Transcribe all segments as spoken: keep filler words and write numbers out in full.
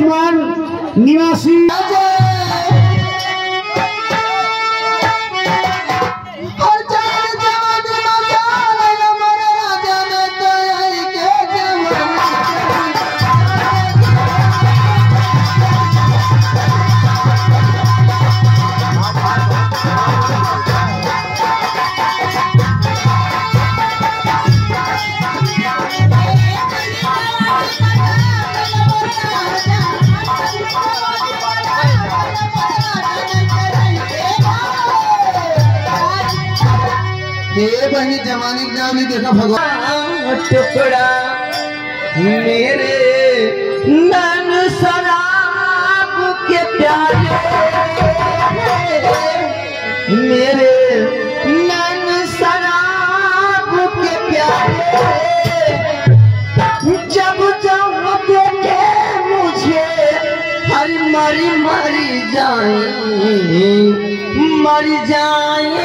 कुमार निवासी बहनी जमाने का नहीं देखा भगवान टुकड़ा मेरे नैन शराब के प्याले मेरे नैन शराब के प्याले जब जब देखे मुझे हर मरी मरी जाए मर जाए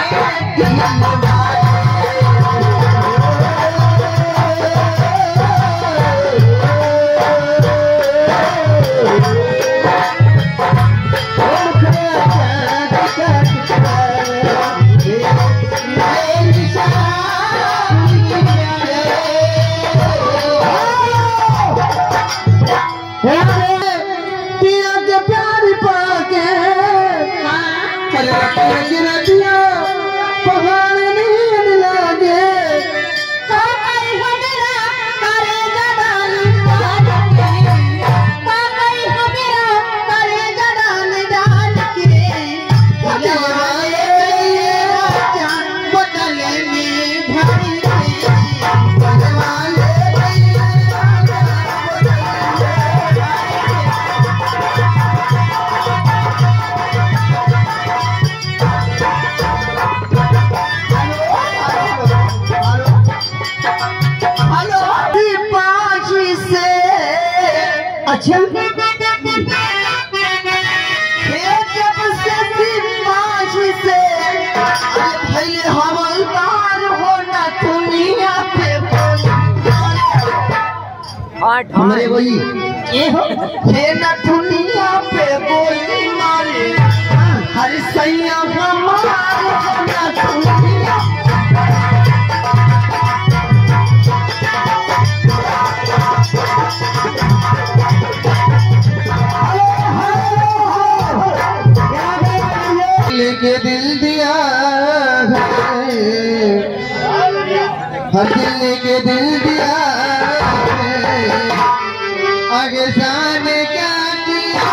अच्छा जब से सिपाही से पहले हवलदार होना दुनिया पे हमारे वही ये हो ना दुनिया पे बोली मारे हर सैया हमारा होना दुनिया लेके दिल दिया हर दिल लेके दिल दिया आगे जाने क्या किया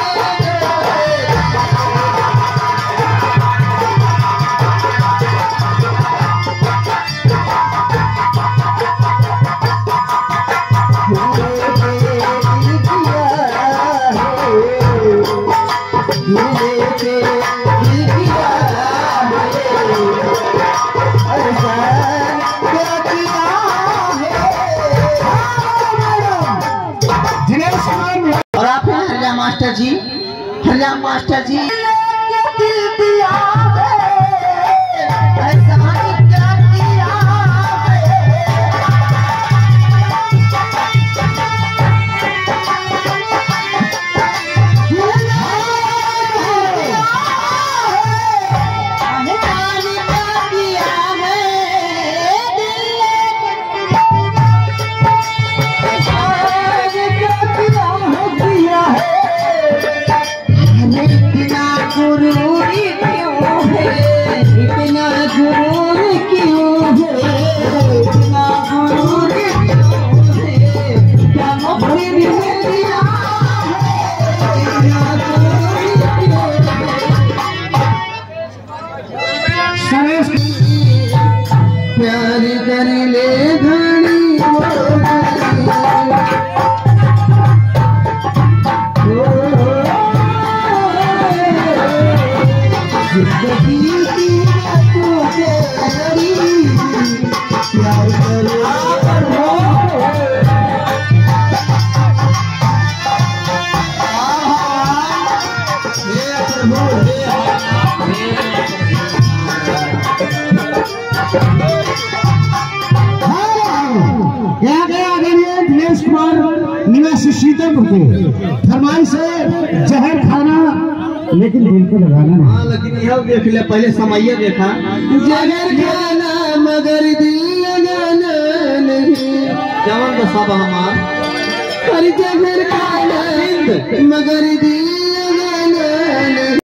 और आप हैं हरिया मास्टर जी हरिया मास्टर जी दिल दिया ऐसा क्या किया गुरूरी क्यों है इतना गुरूरी क्यों है इतना गुरूरी क्यों है क्या नौकरी भी दिया इतना गुरूरी क्यों है प्यार कर ले धनी यहाँ के आदरणीय दिनेश कुमार निवासी सीता विक्रम के फरमाइश है जहर खाना लेकिन दिल को लगाना नहीं। हाँ लेकिन यह देख ले पहले समय देखा जगर खाना मगर दिल लगाना नहीं। जवन तो सब हमार हर जगर खाना मगर दिल